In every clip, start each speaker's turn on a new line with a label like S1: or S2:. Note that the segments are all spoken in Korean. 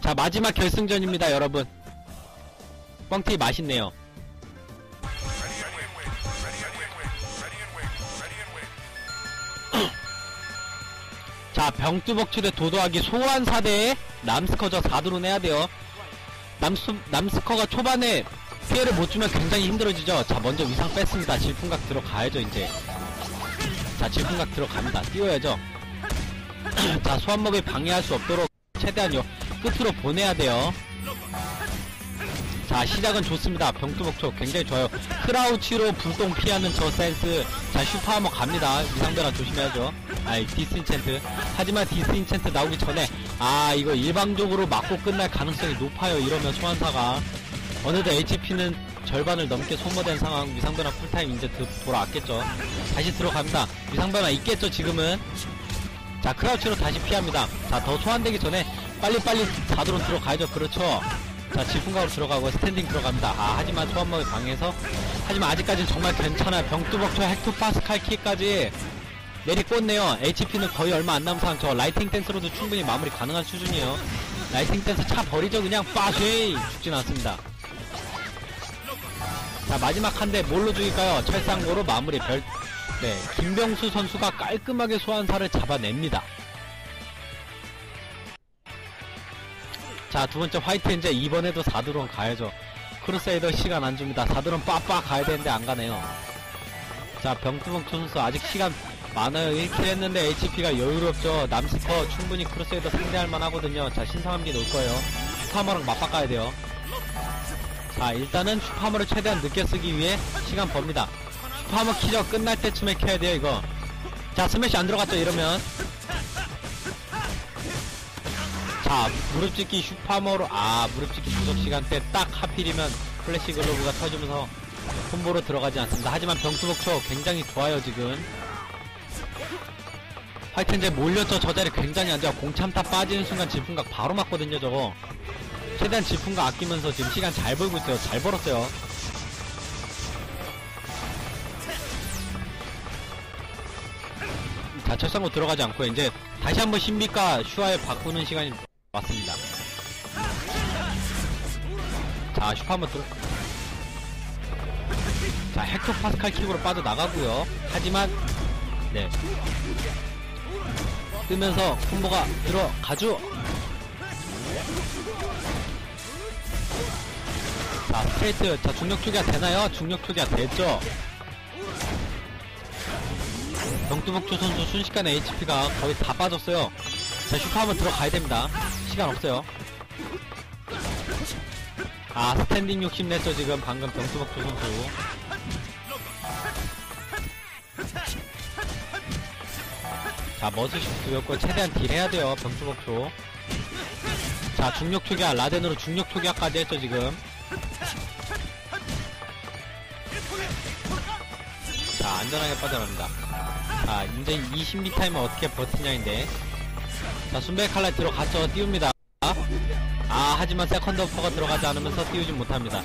S1: 자, 마지막 결승전입니다, 여러분. 뻥튀 맛있네요. 자, 병뚜벅추대 도도하기 소환사대에 남스커저 4드론 해야돼요. 남스커가 초반에 피해를 못주면 굉장히 힘들어지죠. 자, 먼저 위상 뺐습니다. 질풍각 들어가야죠 이제. 자, 질풍각 들어갑니다. 띄워야죠. 자, 소환몹이 방해할 수 없도록 최대한 끝으로 보내야돼요. 자, 시작은 좋습니다. 병뚜벅초 굉장히 좋아요. 크라우치로 불똥 피하는 저 센스. 자, 슈퍼하머 갑니다. 위상변화 조심해야죠. 아이, 디스인챈트. 하지만 디스인챈트 나오기 전에 이거 일방적으로 맞고 끝날 가능성이 높아요. 이러면 소환사가. 어느덧 HP는 절반을 넘게 소모된 상황. 위상변화 풀타임 이제 돌아왔겠죠. 다시 들어갑니다. 위상변화 있겠죠 지금은. 자, 크라우치로 다시 피합니다. 자, 더 소환되기 전에 빨리빨리 4드론 들어가야죠. 그렇죠. 자, 질풍각으로 들어가고 스탠딩 들어갑니다. 하지만 소환막을 방해해서. 하지만 아직까지는 정말 괜찮아요. 병뚜벅초 헥토파스칼 키까지 내리꽂네요. HP는 거의 얼마 안 남은 상황. 저 라이팅 댄스로도 충분히 마무리 가능한 수준이에요. 라이팅 댄스 차 버리죠 그냥. 빠쉐이 죽진 않습니다. 자, 마지막 한 대 뭘로 죽일까요? 철상고로 마무리. 김병수 선수가 깔끔하게 소환사를 잡아냅니다. 자, 두번째 화이트 엔제. 이번에도 4드론 가야죠. 크루세이더 시간 안줍니다. 4드론 빡빡 가야되는데 안가네요. 자, 병뚜벅초 선수 아직 시간 많아요. 1킬 했는데 HP가 여유롭죠. 남스커 충분히 크루세이더 상대할만 하거든요. 자, 신성한기 놓을거예요. 슈퍼하머랑 맞바꿔야 돼요. 자, 일단은 슈퍼하머를 최대한 늦게 쓰기 위해 시간 법니다. 슈퍼하머 키죠. 끝날 때쯤에 켜야 돼요 이거. 자, 스매시 안 들어갔죠 이러면. 자, 무릎짓기 슈퍼하머로. 무릎짓기 부족 시간대 딱 하필이면 플래시 글로브가 터지면서 콤보로 들어가지 않습니다. 하지만 병뚜벅초 굉장히 좋아요 지금. 화이트 이제 몰렸죠. 저 자리 굉장히 안 좋아. 공참타 빠지는 순간 질풍각 바로 맞거든요 저거. 최대한 질풍각 아끼면서 지금 시간 잘 벌고 있어요. 잘 벌었어요. 자, 철상고 들어가지 않고 이제 다시 한번 신비과 슈아에 바꾸는 시간이 왔습니다. 자, 슈퍼 한번 자, 헥토파스칼 킥으로 빠져나가고요. 하지만 뜨면서 콤보가 들어가죠. 자, 스트레이트. 자, 중력 투기가 되나요? 중력 투기가 됐죠. 병뚜벅초 선수 순식간에 HP가 거의 다 빠졌어요. 자, 슈퍼 한번 들어가야 됩니다. 시간 없어요. 스탠딩 욕심냈죠 지금 방금 병뚜벅초 선수. 자, 머스슛 두였고 최대한 딜 해야 돼요 병뚜벅초. 자, 중력 투기야. 라덴으로 중력 투기야까지 했죠 지금. 자, 안전하게 빠져나갑니다. 자, 이제 이 신비 타임을 어떻게 버티냐인데. 자, 순백 칼날 들어갔죠. 띄웁니다. 하지만 세컨드 어퍼가 들어가지 않으면서 띄우진 못합니다.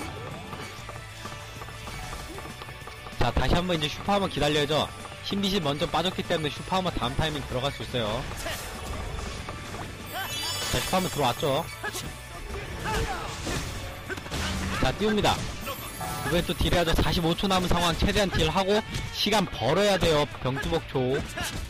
S1: 자, 다시 한번 이제 슈퍼하머 기다려야죠. 신빛이 먼저 빠졌기 때문에 슈퍼하머 다음 타이밍 들어갈 수 있어요. 자, 슈퍼하머 들어왔죠. 자, 띄웁니다. 이번엔 또 딜해야죠. 45초 남은 상황. 최대한 딜하고 시간 벌어야 돼요 병뚜벅초.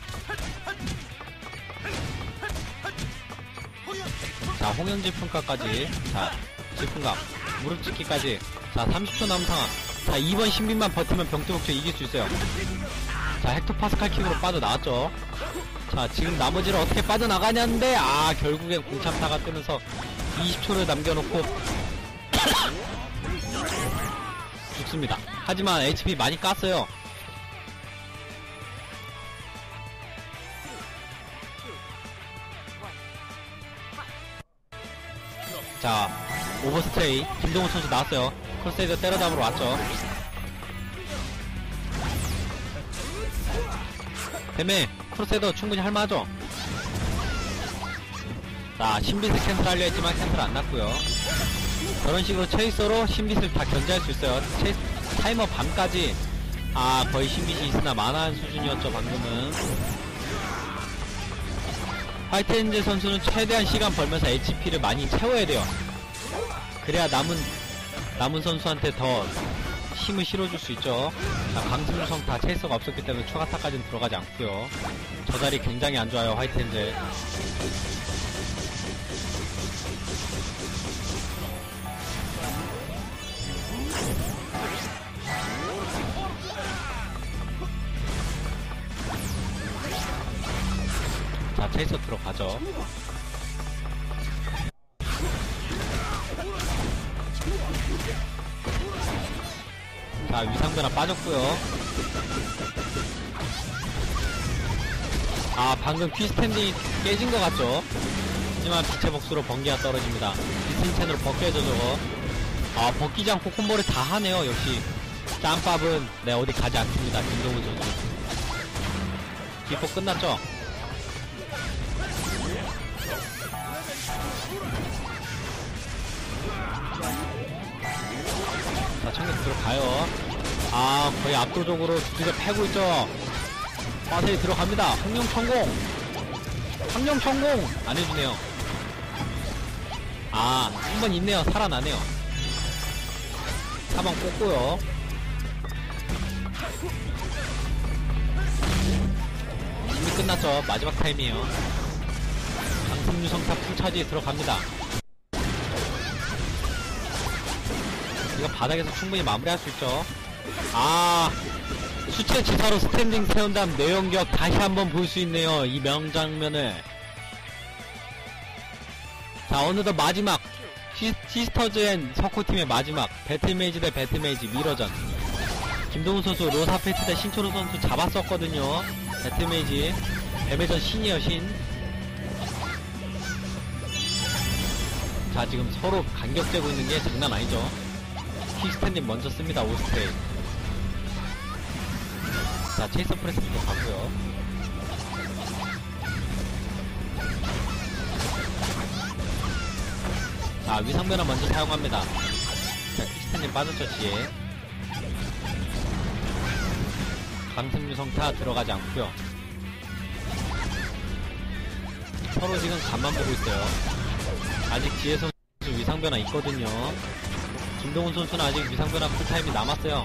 S1: 자, 홍영질풍가까지. 자, 질풍각 무릎찍기까지. 자, 30초 남은 상황. 자, 이번 신빈만 버티면 병뚜벅초 이길 수 있어요. 자, 헥토파스칼 킥으로 빠져나왔죠. 자, 지금 나머지를 어떻게 빠져나가냐는데 결국엔 공참타가 뜨면서 20초를 남겨놓고 죽습니다. 하지만 HP 많이 깠어요. 자, 오버스트레이 김동훈 선수 나왔어요. 크로스헤이더 때려잡으러 왔죠. 뱀에 크로스헤이더 충분히 할만하죠. 자, 신빛을 캔슬하려 했지만 캔슬 안 났고요. 저런 식으로 체이서로 신빛을 다 견제할 수 있어요. 타이머 밤까지. 거의 신빛이 있으나 만화한 수준이었죠 방금은. 화이트엔젤 선수는 최대한 시간 벌면서 HP를 많이 채워야 돼요. 그래야 남은 선수한테 더 힘을 실어줄 수 있죠. 자, 강승유성 다 체이서가 없었기 때문에 추가타까지는 들어가지 않고요. 저 자리 굉장히 안 좋아요, 화이트엔젤. 자, 체이서 들어가죠. 자, 위상변화 빠졌고요. 아, 방금 퀴스탠딩이 깨진 것 같죠? 하지만 빛의 복수로 번개가 떨어집니다. 디스인첸으로 벗겨져 저거. 아, 벗기지 않고 콤보를 다 하네요. 역시 짬밥은 네, 어디 가지 않습니다. 김동훈 선수. 기포 끝났죠? 자, 청력 들어가요. 아, 거의 압도적으로 두들겨 패고 있죠. 빠세이 들어갑니다. 황룡 성공! 황룡 성공! 안 해주네요. 아, 한번 있네요. 살아나네요. 사방 꽂고요. 이미 끝났죠. 마지막 타임이에요. 강승유 성타 풀차지에 들어갑니다. 이거 바닥에서 충분히 마무리할 수 있죠. 아, 수체 지사로 스탠딩 세운 다음 내연격 다시 한번 볼 수 있네요. 이 명장면을. 자, 어느덧 마지막 시스터즈 앤 석호팀의 마지막 배틀메이지 대 배틀메이지 미러전. 김동훈 선수 로사페트 대 신초로 선수 잡았었거든요. 배틀메이지 뱀의전 신이에요, 신. 자, 지금 서로 간격재고 있는 게 장난 아니죠. 킥스탠딩 먼저 씁니다. 오스트레이. 자, 체이서 프레스부터 가고요. 자, 위상변화 먼저 사용합니다. 자, 킥스탠딩 빠졌죠. 지에 강승유 성타 들어가지 않고요. 서로 지금 간만 보고 있어요. 아직 지혜 선수 위상변화 있거든요. 김동훈 선수는 아직 위상변화 풀타임이 남았어요.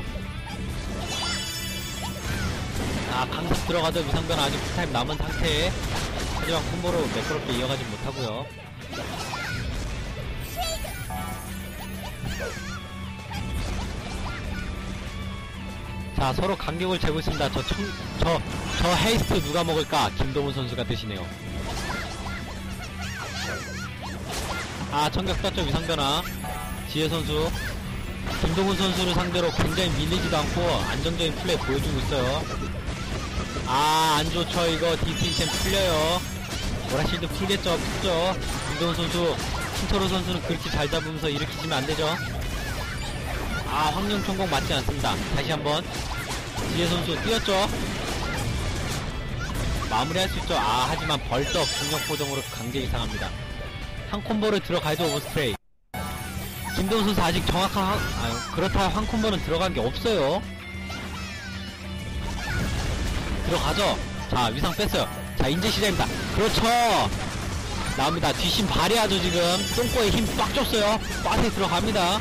S1: 아, 강습 들어가도 위상변화 아직 풀타임 남은 상태에 하지만 콤보로 매끄럽게 이어가지 못하고요. 자, 서로 간격을 재고 있습니다. 저 헤이스트 누가 먹을까? 김동훈 선수가 드시네요. 아, 청격 떴죠. 위상변화. 지혜 선수. 김동훈 선수를 상대로 굉장히 밀리지도 않고 안정적인 플레이 보여주고 있어요. 아, 안 좋죠. 이거 디스인첸 풀려요. 보라실드 풀겠죠. 풀죠. 김동훈 선수, 신토로 선수는 그렇게 잘 잡으면서 일으키시면 안 되죠. 아, 황룡 천공 맞지 않습니다. 다시 한번. 지혜 선수 뛰었죠. 마무리할 수 있죠. 아, 하지만 벌떡 중력 보정으로 강제 이상합니다. 한 콤보를 들어가야죠. 오스트레이. 김동훈 선수 아직 정확한 그렇다 한 콤보는 들어간 게 없어요. 들어가죠. 자, 위상 뺐어요. 자, 이제 시작입니다. 그렇죠. 나옵니다. 뒷심 발휘하죠. 지금 똥꼬에 힘 빡 줬어요. 빠세 들어갑니다.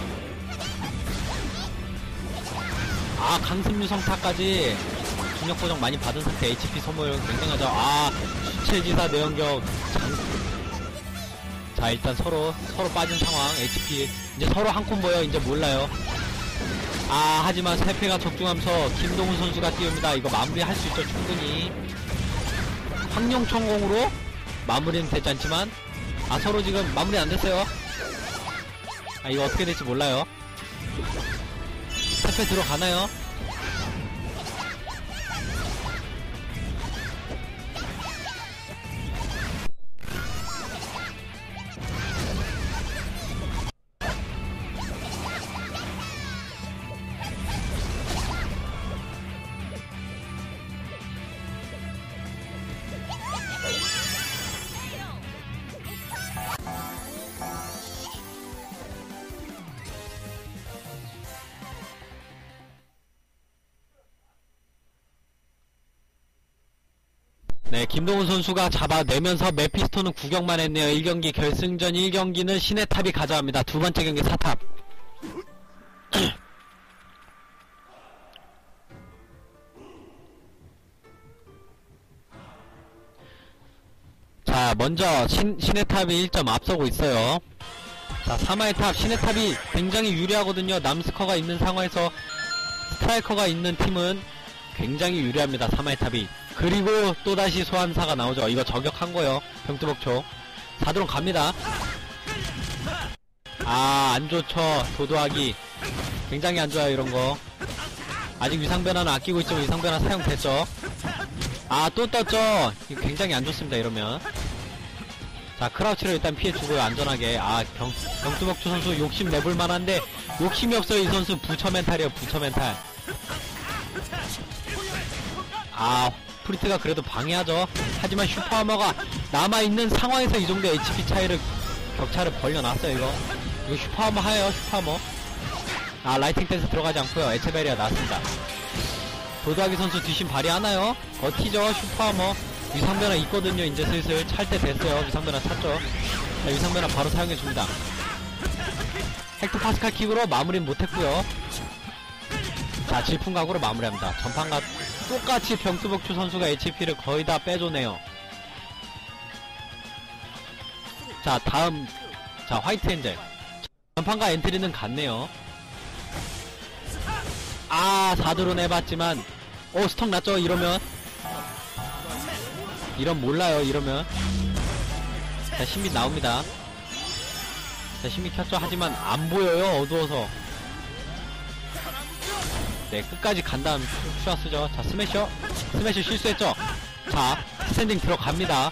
S1: 아, 강승유 성타까지 중력 보정 많이 받은 상태. HP 소모율 굉장하죠. 아, 수체지사 내연격 자, 일단 서로 빠진 상황. HP 이제 서로 한 콤보요. 이제 몰라요. 아, 하지만 세패가 적중하면서 김동훈 선수가 띄웁니다. 이거 마무리할 수 있죠. 충분히. 황룡 천공으로 마무리는 되지 않지만 아, 서로 지금 마무리 안 됐어요. 아, 이거 어떻게 될지 몰라요. 세패 들어가나요? 네, 김동훈 선수가 잡아내면서 메피스토는 구경만 했네요. 1경기 결승전 1경기는 신의 탑이 가져갑니다. 두 번째 경기 사탑. 자, 먼저 신의 탑이 1점 앞서고 있어요. 자, 사마의 탑, 신의 탑이 굉장히 유리하거든요. 남스커가 있는 상황에서 스트라이커가 있는 팀은 굉장히 유리합니다. 사마의 탑이. 그리고 또다시 소환사가 나오죠. 이거 저격한 거요. 병뚜벅초. 4드론 갑니다. 아, 안 좋죠. 도도하기. 굉장히 안 좋아요, 이런 거. 아직 위상변화는 아끼고 있죠. 위상변화 사용됐죠. 아, 또 떴죠. 이거 굉장히 안 좋습니다, 이러면. 자, 크라우치를 일단 피해주고요, 안전하게. 아, 병뚜벅초 선수 욕심 내볼 만한데, 욕심이 없어요, 이 선수. 부처 멘탈이에요, 부처 멘탈. 아, 프리트가 그래도 방해하죠. 하지만 슈퍼하머가 남아있는 상황에서 이 정도 HP 차이를, 격차를 벌려놨어요, 이거. 이거 슈퍼하머 하예요, 슈퍼하머. 아, 라이팅 댄스 들어가지 않고요. 에체베리아 나왔습니다. 도도하기 선수 뒷심 발휘하나요? 버티죠, 슈퍼하머. 위상변화 있거든요. 이제 슬슬 찰 때 됐어요. 위상변화 찼죠. 자, 위상변화 바로 사용해줍니다. 헥토 파스칼 킥으로 마무리는 못했고요. 자, 질풍각으로 마무리합니다. 전판과 똑같이 병뚜벅초 선수가 HP를 거의 다 빼줘네요. 자, 다음. 자, 화이트 엔젤. 전판과 엔트리는 같네요. 아, 4드론 해봤지만 스톡 났죠. 이러면 몰라요. 이러면. 자, 신비 나옵니다. 자, 신비 켰죠. 하지만 안 보여요, 어두워서. 네, 끝까지 간 다음 슈아 쓰죠. 자, 스매셔 실수했죠. 자, 스탠딩 들어갑니다.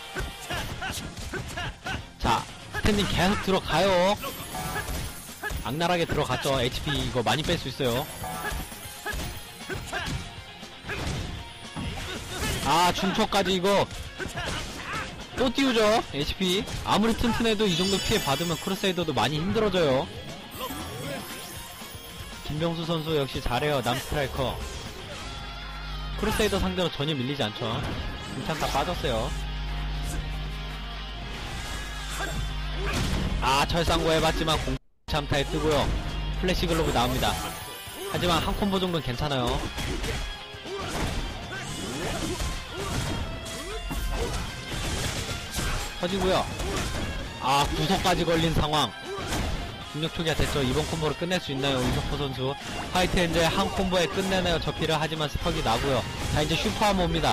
S1: 자, 스탠딩 계속 들어가요. 악랄하게 들어갔죠. HP 이거 많이 뺄 수 있어요. 아, 중초까지 이거 또 띄우죠. HP 아무리 튼튼해도 이 정도 피해 받으면 크루세이더도 많이 힘들어져요. 김병수 선수 역시 잘해요. 남스트라이커. 크루세이더 상대로 전혀 밀리지 않죠. 괜찮다, 빠졌어요. 아, 철상고 해봤지만 공참타에 뜨고요. 플래시 글로브 나옵니다. 하지만 한 콤보 정도는 괜찮아요. 터지고요. 아, 구속까지 걸린 상황. 중력 초기화 됐죠. 이번 콤보를 끝낼 수 있나요, 이석호 선수? 화이트 엔젤 한 콤보에 끝내나요, 저피를. 하지만 스퍽이 나고요. 자, 이제 슈퍼하머 옵니다.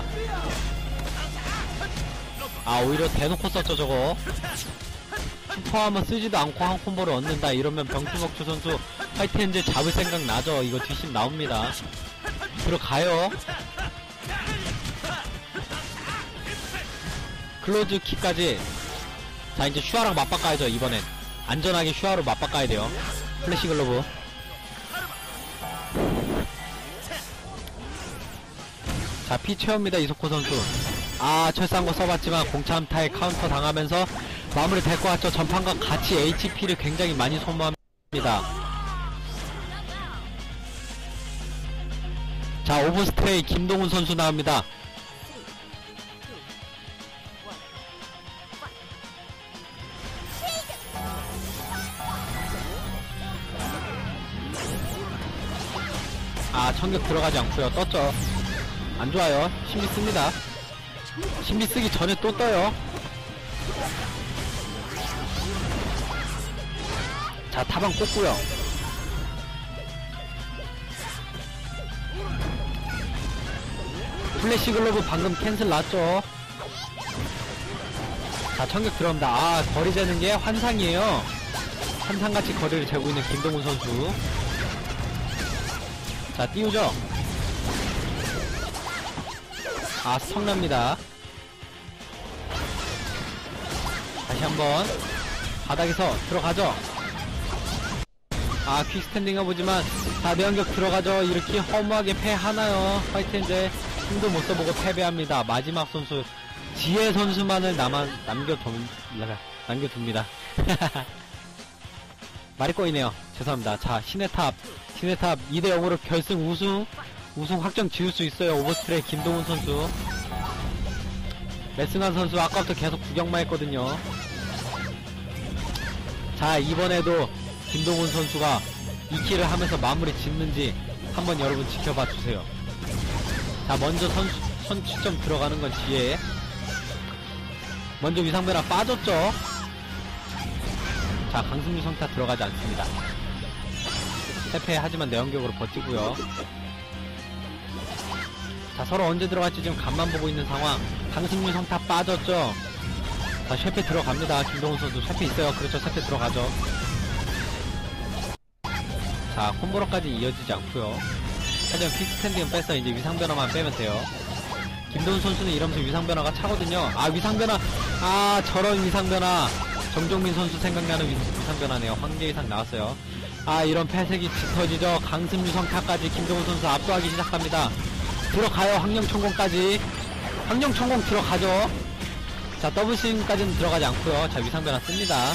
S1: 아, 오히려 대놓고 썼죠, 저거. 슈퍼하머 쓰지도 않고 한 콤보를 얻는다. 이러면 병뚜벅초 선수 화이트 엔젤 잡을 생각 나죠. 이거 뒷심 나옵니다. 들어가요. 클로즈 킥까지. 자, 이제 슈아랑 맞바꿔야죠, 이번엔. 안전하게 슈아로 맞바꿔야 돼요. 플래시 글로브. 자, 피 채웁니다, 이석호 선수. 아, 철상고 써봤지만 공참타에 카운터 당하면서 마무리 될 것 같죠. 전판과 같이 HP를 굉장히 많이 소모합니다. 자, 오버스트레이 김동훈 선수 나옵니다. 아, 천격 들어가지 않고요. 떴죠. 안 좋아요. 신비 씁니다. 신비 쓰기 전에 또 떠요. 자, 타방 꽂고요. 플래시 글로브 방금 캔슬 났죠. 자, 천격 들어갑니다. 아, 거리 재는 게 환상이에요. 환상같이 거리를 재고 있는 김동훈 선수. 자, 띄우죠. 아, 스톱납니다. 다시 한번 바닥에서 들어가죠. 아, 퀵스탠딩 해보지만 다 내연격 들어가죠. 이렇게 허무하게 패하나요. 화이트 엔젤 힘도 못 써보고 패배합니다. 마지막 선수 지혜 선수만을 남겨둡니다. 말이 꼬이네요. 죄송합니다. 자, 신의탑 2대0으로 결승 우승 확정 지을 수 있어요. 오버스트레이 김동훈 선수. 레스난 선수 아까부터 계속 구경만 했거든요. 자, 이번에도 김동훈 선수가 2킬을 하면서 마무리 짓는지 한번 여러분 지켜봐 주세요. 자, 먼저 선취점 들어가는 건 뒤에. 먼저 위상변화 빠졌죠. 자, 강승규 성타 들어가지 않습니다. 패패 하지만 내연격으로 버티고요. 자, 서로 언제 들어갈지 지금 간만 보고 있는 상황. 강승규 성타 빠졌죠. 자, 셰페 들어갑니다. 김동훈 선수 셰페 있어요. 그렇죠, 셰페 들어가죠. 자, 콤보로까지 이어지지 않고요. 하지만 퀵스탠딩은 뺐어요. 이제 위상변화만 빼면 돼요. 김동훈 선수는 이러면서 위상변화가 차거든요. 아, 위상변화. 아, 저런 위상변화. 정종민 선수 생각나는 위상변화네요. 황제 이상 나왔어요. 아, 이런 패색이 짙어지죠. 강승규 성타까지 김동훈 선수 압도하기 시작합니다. 들어가요. 황령천공까지. 황령천공 들어가죠. 자, 더블스윙까지는 들어가지 않고요. 자, 위상변화 씁니다.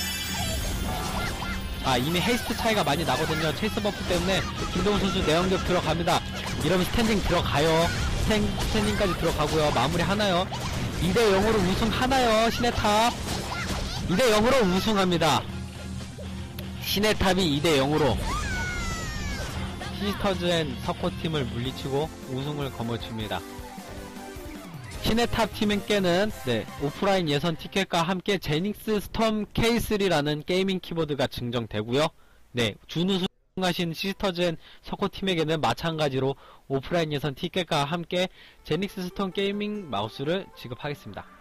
S1: 아, 이미 헤이스트 차이가 많이 나거든요. 체이스 버프 때문에 김동훈 선수 내연격 들어갑니다. 이러면 스탠딩 들어가요. 스탠딩까지 들어가고요. 마무리 하나요? 2대0으로 우승하나요? 신의 탑. 2대0으로 우승합니다. 신의 탑이 2대0으로 시스터즈앤 서코팀을 물리치고 우승을 거머쥡니다. 신의 탑 팀에게는 오프라인 예선 티켓과 함께 제닉스 스톰 K3라는 게이밍 키보드가 증정되고요. 준우승하신 시스터즈앤 서코팀에게는 마찬가지로 오프라인 예선 티켓과 함께 제닉스 스톰 게이밍 마우스를 지급하겠습니다.